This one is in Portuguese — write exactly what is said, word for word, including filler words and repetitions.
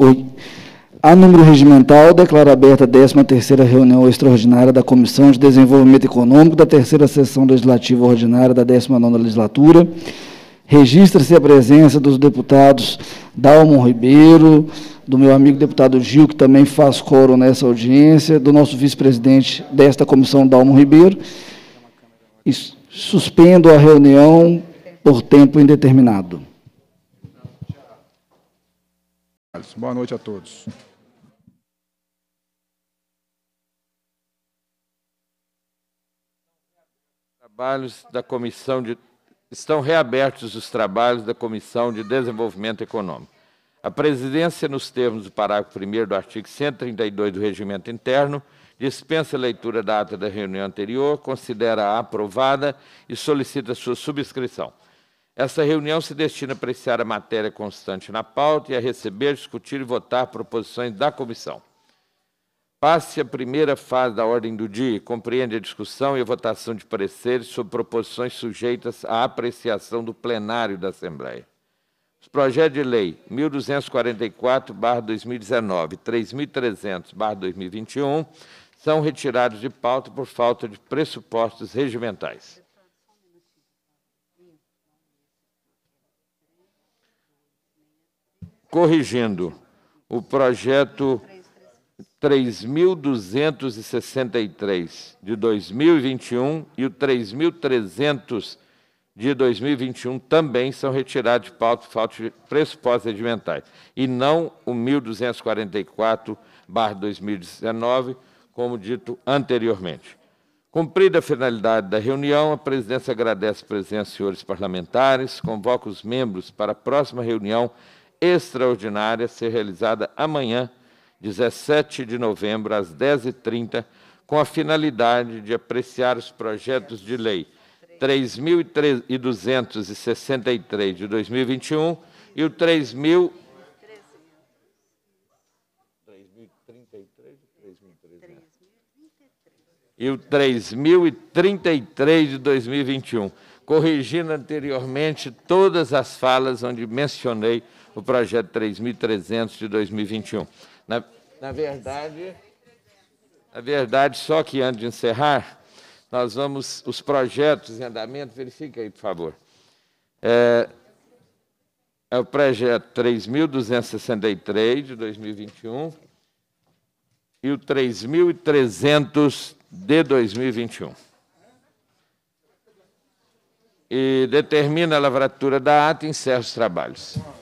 Oi. A número regimental, declara aberta a décima terceira reunião extraordinária da Comissão de Desenvolvimento Econômico da terceira sessão legislativa ordinária da décima nona legislatura. Registra-se a presença dos deputados Dalmon Ribeiro, do meu amigo deputado Gil, que também faz coro nessa audiência, do nosso vice-presidente desta comissão, Dalmon Ribeiro. E suspendo a reunião por tempo indeterminado. Boa noite a todos. Trabalhos da Comissão de... Estão reabertos os trabalhos da Comissão de Desenvolvimento Econômico. A presidência, nos termos do parágrafo primeiro do artigo cento e trinta e dois do Regimento Interno, dispensa a leitura da ata da reunião anterior, considera-a aprovada e solicita sua subscrição. Essa reunião se destina a apreciar a matéria constante na pauta e a receber, discutir e votar proposições da comissão. Passe a primeira fase da ordem do dia, compreende a discussão e a votação de pareceres sobre proposições sujeitas à apreciação do plenário da Assembleia. Os projetos de lei mil duzentos e quarenta e quatro barra dois mil e dezenove e três mil e trezentos barra dois mil e vinte e um são retirados de pauta por falta de pressupostos regimentais. Corrigindo, o projeto três mil duzentos e sessenta e três de dois mil e vinte e um e o três mil trezentos de dois mil e vinte e um também são retirados de pauta por falta de pressupostos regimentais, e não o mil duzentos e quarenta e quatro barra dois mil e dezenove, como dito anteriormente. Cumprida a finalidade da reunião, a presidência agradece a presença dos senhores parlamentares, convoca os membros para a próxima reunião extraordinária a ser realizada amanhã, dezessete de novembro, às dez e trinta, com a finalidade de apreciar os projetos de lei três mil duzentos e sessenta e três de dois mil e vinte e um e o três mil e o três mil e trinta e três de dois mil e vinte e um, corrigindo anteriormente todas as falas onde mencionei o projeto três mil e trezentos de dois mil e vinte e um. Na, na verdade, na verdade, só que antes de encerrar, nós vamos, os projetos em andamento, verifique aí, por favor. É, é o projeto três mil duzentos e sessenta e três de dois mil e vinte e um e o três mil e trezentos de dois mil e vinte e um. E determina a lavratura da ata e encerra os trabalhos.